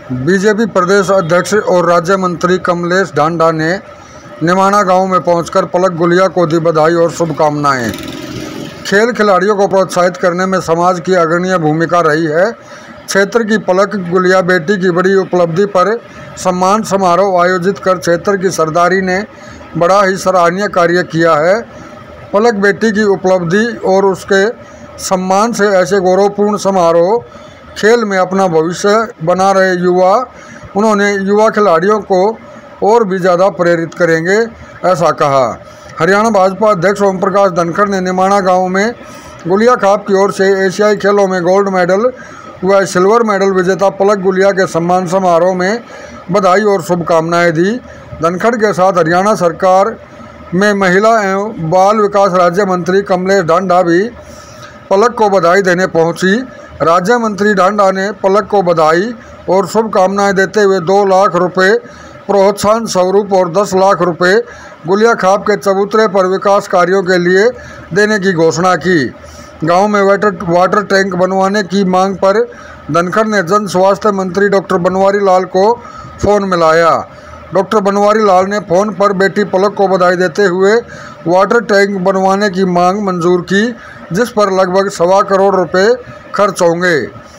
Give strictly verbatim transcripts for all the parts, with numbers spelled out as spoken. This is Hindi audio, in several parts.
बीजेपी प्रदेश अध्यक्ष और राज्य मंत्री कमलेश ढांडा ने निमाना गांव में पहुंचकर पलक गुलिया को दी बधाई और शुभकामनाएं। खेल खिलाड़ियों को प्रोत्साहित करने में समाज की अग्रणी भूमिका रही है। क्षेत्र की पलक गुलिया बेटी की बड़ी उपलब्धि पर सम्मान समारोह आयोजित कर क्षेत्र की सरदारी ने बड़ा ही सराहनीय कार्य किया है। पलक बेटी की उपलब्धि और उसके सम्मान से ऐसे गौरवपूर्ण समारोह खेल में अपना भविष्य बना रहे युवा उन्होंने युवा खिलाड़ियों को और भी ज़्यादा प्रेरित करेंगे, ऐसा कहा। हरियाणा भाजपा अध्यक्ष ओम प्रकाश धनखड़ ने निमाना गांव में गुलिया खाप की ओर से एशियाई खेलों में गोल्ड मेडल व सिल्वर मेडल विजेता पलक गुलिया के सम्मान समारोह में बधाई और शुभकामनाएं दी। धनखड़ के साथ हरियाणा सरकार में महिला एवं बाल विकास राज्य मंत्री कमलेश ढांडा भी पलक को बधाई देने पहुंची। राज्य मंत्री ढांडा ने पलक को बधाई और शुभकामनाएं देते हुए दो लाख रुपए प्रोत्साहन स्वरूप और दस लाख रुपए गुलिया खाप के चबूतरे पर विकास कार्यों के लिए देने की घोषणा की। गांव में वाटर वाटर टैंक बनवाने की मांग पर धनखड़ ने जन स्वास्थ्य मंत्री डॉक्टर बनवारी लाल को फ़ोन मिलाया। डॉक्टर बनवारी लाल ने फ़ोन पर बेटी पलक को बधाई देते हुए वाटर टैंक बनवाने की मांग मंजूर की, जिस पर लगभग सवा करोड़ रुपए खर्च होंगे।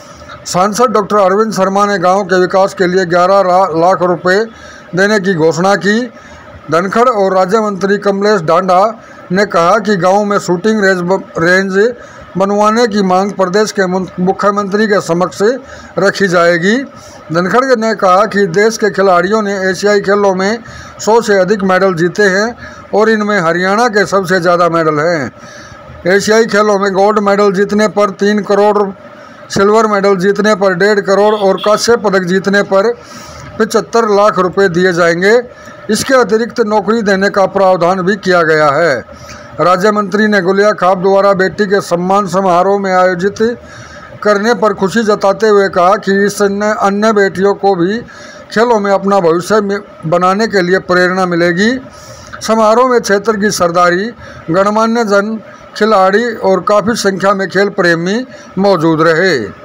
सांसद डॉक्टर अरविंद शर्मा ने गांव के विकास के लिए ग्यारह लाख रुपए देने की घोषणा की। धनखड़ और राज्य मंत्री कमलेश ढांडा ने कहा कि गांव में शूटिंग रेंज बनवाने की मांग प्रदेश के मुख्यमंत्री के समक्ष रखी जाएगी। धनखड़ ने कहा कि देश के खिलाड़ियों ने एशियाई खेलों में सौ से अधिक मेडल जीते हैं और इनमें हरियाणा के सबसे ज़्यादा मेडल हैं। एशियाई खेलों में गोल्ड मेडल जीतने पर तीन करोड़, सिल्वर मेडल जीतने पर डेढ़ करोड़ और कांस्य पदक जीतने पर पचहत्तर लाख रुपए दिए जाएंगे। इसके अतिरिक्त नौकरी देने का प्रावधान भी किया गया है। राज्य मंत्री ने गुलिया खाप द्वारा बेटी के सम्मान समारोह में आयोजित करने पर खुशी जताते हुए कहा कि इससे अन्य बेटियों को भी खेलों में अपना भविष्य बनाने के लिए प्रेरणा मिलेगी। समारोह में क्षेत्र की सरदारी, गणमान्य जन, खिलाड़ी और काफ़ी संख्या में खेल प्रेमी मौजूद रहे।